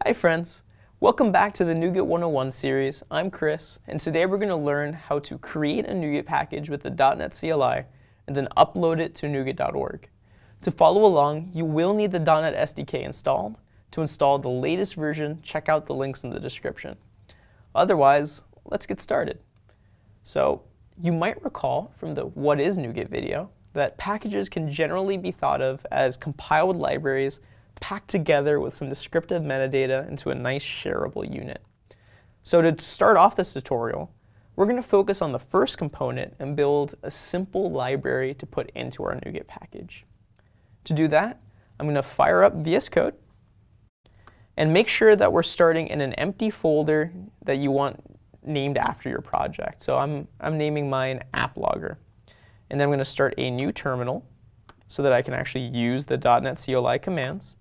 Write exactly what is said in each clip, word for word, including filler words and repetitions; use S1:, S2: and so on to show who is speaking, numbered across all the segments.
S1: Hi friends! Welcome back to the NuGet one oh one series. I'm Chris, and today we're going to learn how to create a NuGet package with the .NET C L I and then upload it to NuGet dot org. To follow along, you will need the .NET S D K installed. To install the latest version, check out the links in the description. Otherwise, let's get started. So, you might recall from the What is NuGet video that packages can generally be thought of as compiled libraries packed together with some descriptive metadata into a nice shareable unit. So to start off this tutorial, we're going to focus on the first component and build a simple library to put into our NuGet package. To do that, I'm going to fire up V S Code and make sure that we're starting in an empty folder that you want named after your project. So I'm, I'm naming mine App Logger. And then I'm going to start a new terminal so that I can actually use the .NET C L I commands.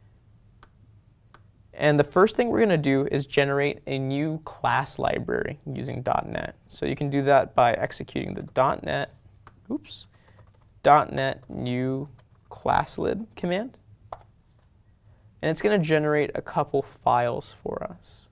S1: And the first thing we're going to do is generate a new class library using .NET. So you can do that by executing the .NET, oops, .NET new ClassLib command. And it's going to generate a couple files for us.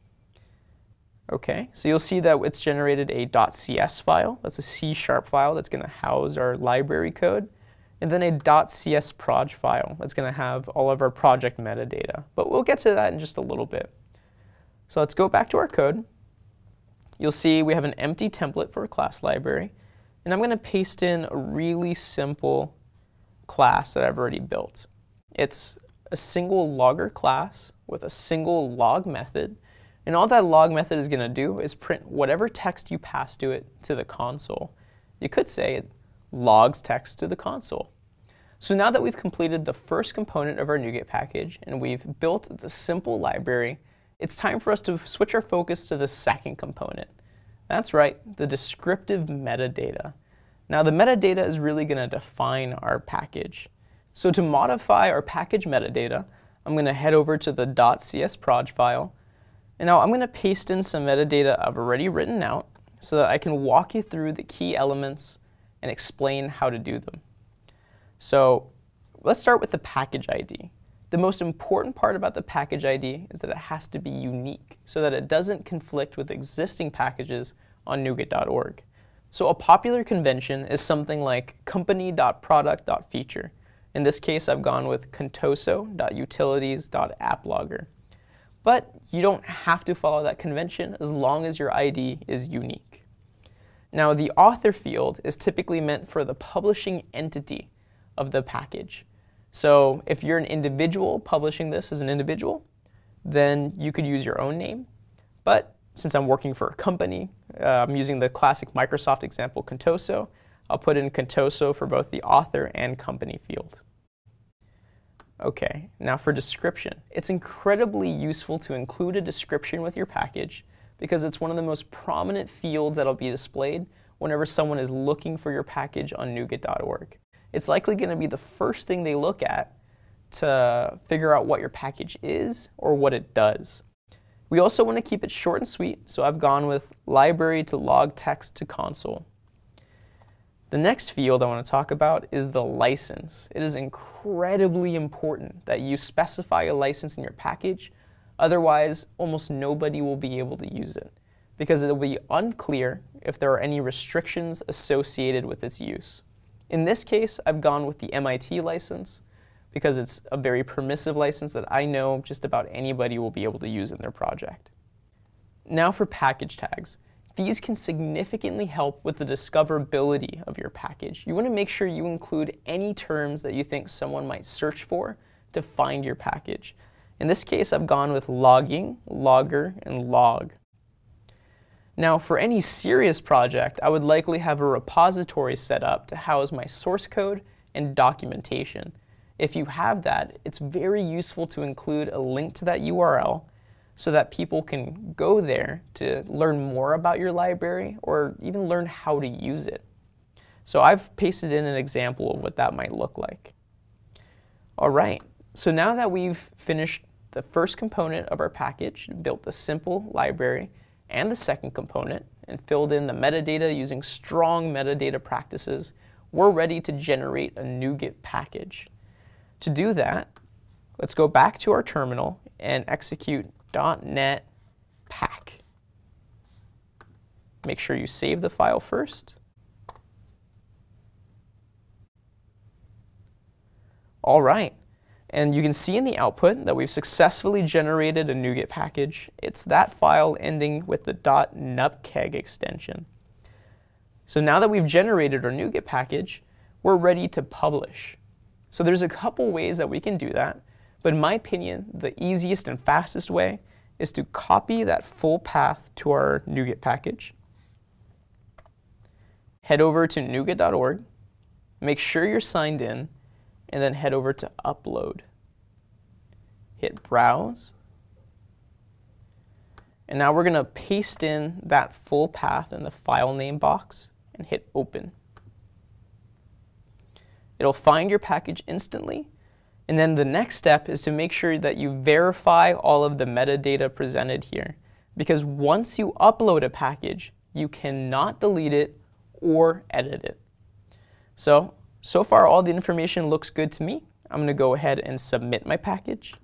S1: Okay, so you'll see that it's generated a .cs file. That's a C sharp file that's going to house our library code. And then a .csproj file that's going to have all of our project metadata. But we'll get to that in just a little bit. So let's go back to our code. You'll see we have an empty template for a class library. And I'm going to paste in a really simple class that I've already built. It's a single logger class with a single log method. And all that log method is going to do is print whatever text you pass to it to the console. You could say it logs text to the console. So now that we've completed the first component of our NuGet package and we've built the simple library, it's time for us to switch our focus to the second component. That's right, the descriptive metadata. Now the metadata is really going to define our package. So to modify our package metadata, I'm going to head over to the .csproj file. And now I'm going to paste in some metadata I've already written out so that I can walk you through the key elements and explain how to do them. So let's start with the package I D. The most important part about the package I D is that it has to be unique so that it doesn't conflict with existing packages on NuGet dot org. So a popular convention is something like company.product.feature. In this case, I've gone with contoso.utilities.applogger. But you don't have to follow that convention as long as your I D is unique. Now, the author field is typically meant for the publishing entity of the package. So if you're an individual publishing this as an individual, then you could use your own name. But since I'm working for a company, uh, I'm using the classic Microsoft example, Contoso. I'll put in Contoso for both the author and company field. Okay, now for description. It's incredibly useful to include a description with your package because it's one of the most prominent fields that'll be displayed whenever someone is looking for your package on NuGet dot org. It's likely going to be the first thing they look at to figure out what your package is or what it does. We also want to keep it short and sweet, so I've gone with library to log text to console. The next field I want to talk about is the license. It is incredibly important that you specify a license in your package, otherwise almost nobody will be able to use it because it will be unclear if there are any restrictions associated with its use. In this case, I've gone with the M I T license because it's a very permissive license that I know just about anybody will be able to use in their project. Now for package tags. These can significantly help with the discoverability of your package. You want to make sure you include any terms that you think someone might search for to find your package. In this case, I've gone with logging, logger, and log. Now, for any serious project, I would likely have a repository set up to house my source code and documentation. If you have that, it's very useful to include a link to that U R L so that people can go there to learn more about your library or even learn how to use it. So I've pasted in an example of what that might look like. All right, so now that we've finished the first component of our package, built the simple library, and the second component, and filled in the metadata using strong metadata practices, we're ready to generate a NuGet package. To do that, Let's go back to our terminal and execute .NET pack. Make sure you save the file first. All right, and you can see in the output that we've successfully generated a NuGet package. It's that file ending with the .nupkeg extension. So now that we've generated our NuGet package, we're ready to publish. So there's a couple ways that we can do that, but in my opinion, the easiest and fastest way is to copy that full path to our NuGet package, head over to NuGet dot org, make sure you're signed in, and then head over to Upload. Hit Browse. And now we're going to paste in that full path in the file name box and hit Open. It'll find your package instantly, and then the next step is to make sure that you verify all of the metadata presented here, because once you upload a package, you cannot delete it or edit it. So, so far all the information looks good to me. I'm going to go ahead and submit my package.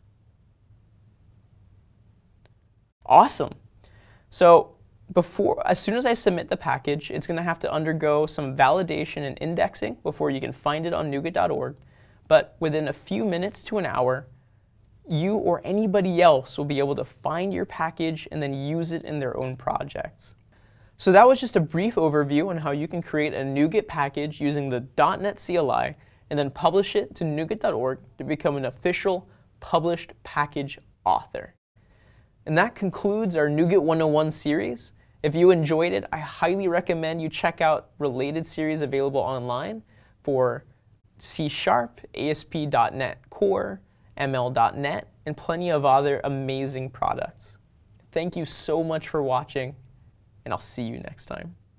S1: Awesome. So before, as soon as I submit the package, it's going to have to undergo some validation and indexing before you can find it on NuGet dot org. But within a few minutes to an hour, you or anybody else will be able to find your package and then use it in their own projects. So that was just a brief overview on how you can create a NuGet package using the .NET C L I and then publish it to NuGet dot org to become an official published package author. And that concludes our NuGet one oh one series. If you enjoyed it, I highly recommend you check out related series available online for C sharp, A S P dot NET Core, M L dot net, and plenty of other amazing products. Thank you so much for watching, and I'll see you next time.